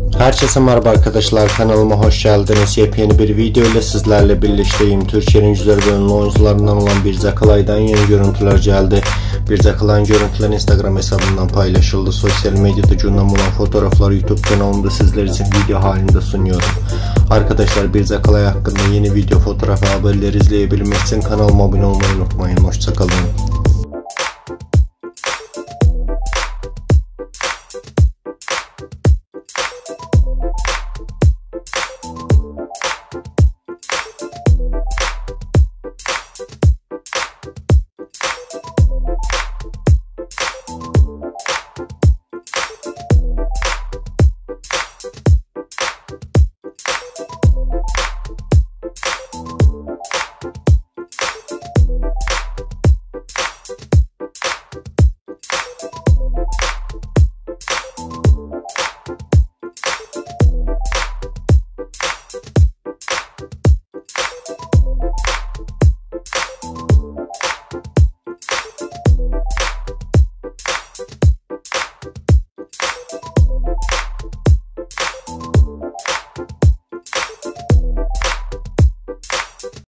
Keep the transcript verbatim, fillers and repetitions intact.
Herkese merhaba arkadaşlar, kanalıma hoş geldiniz. Yepyeni bir video ile sizlerle birlikteyim. Türkiye'nin güzel ve ünlü oyuncularından olan Birce Akalay'dan yeni görüntüler geldi. Birce Akalay'ın görüntüleri Instagram hesabından paylaşıldı. Sosyal medyada gündem olan fotoğraflar YouTube kanalımda sizler için video halinde sunuyorum. Arkadaşlar, Birce Akalay hakkında yeni video, fotoğraf ve haberleri izleyebilmek için kanalıma abone olmayı unutmayın. Hoşça kalın.